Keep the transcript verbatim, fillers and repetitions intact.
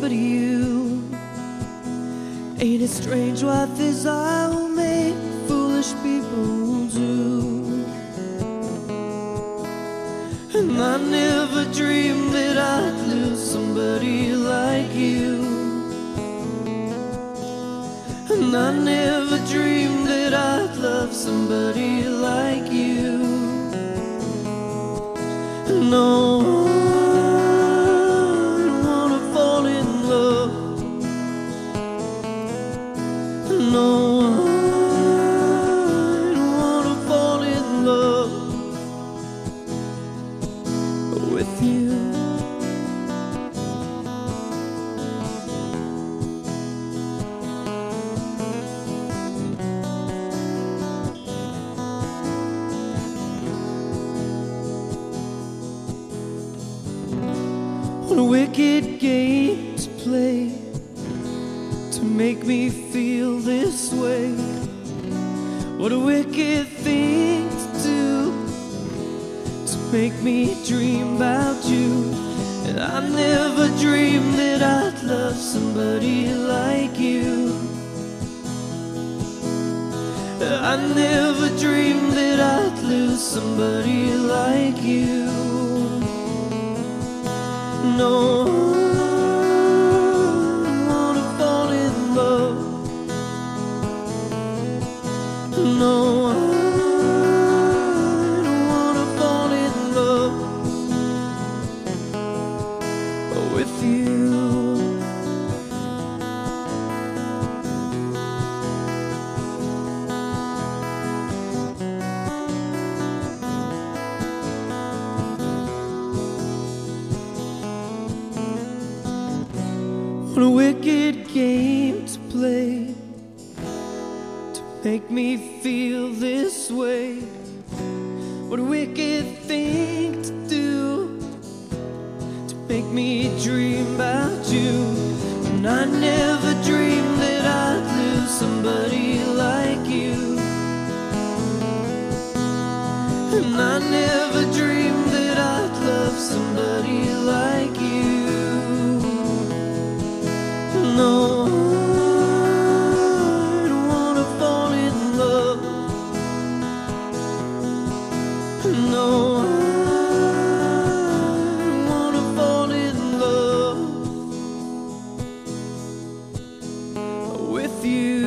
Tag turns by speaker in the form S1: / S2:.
S1: but you. Ain't it strange what desire will make foolish people do? And I never dreamed that I'd lose somebody like you. And I never dreamed that I'd love somebody like you. No, I don't wanna fall in love. No, I don't wanna fall in love with you. What a wicked game to play to make me feel this way. What a wicked thing to do to make me dream about you. And I never dreamed that I'd love somebody like you. I never dreamed that I'd lose somebody like you. No, I wanna fall in love. No, I don't wanna fall in love with you. What a wicked game to play to make me feel this way. What a wicked thing to do to make me dream about you. And I never dreamed that I'd lose somebody like you. And I never dreamed that I'd love somebody like you. No, I don't wanna fall in love. No, I don't wanna fall in love with you.